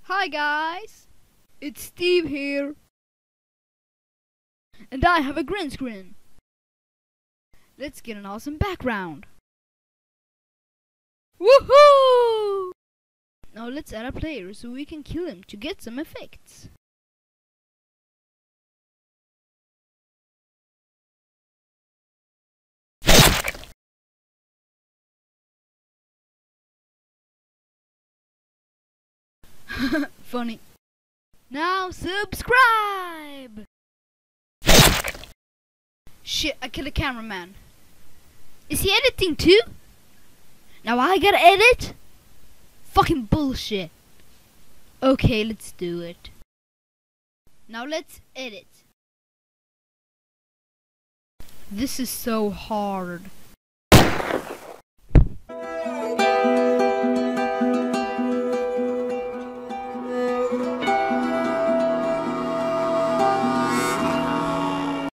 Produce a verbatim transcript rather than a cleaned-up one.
Hi guys, it's Steve here, and I have a green screen. Let's get an awesome background. Woohoo! Now let's add a player so we can kill him to get some effects. Funny. Now subscribe! Shit, I killed a cameraman. Is he editing too? Now I gotta edit? Fucking bullshit. Okay, let's do it. Now let's edit. This is so hard.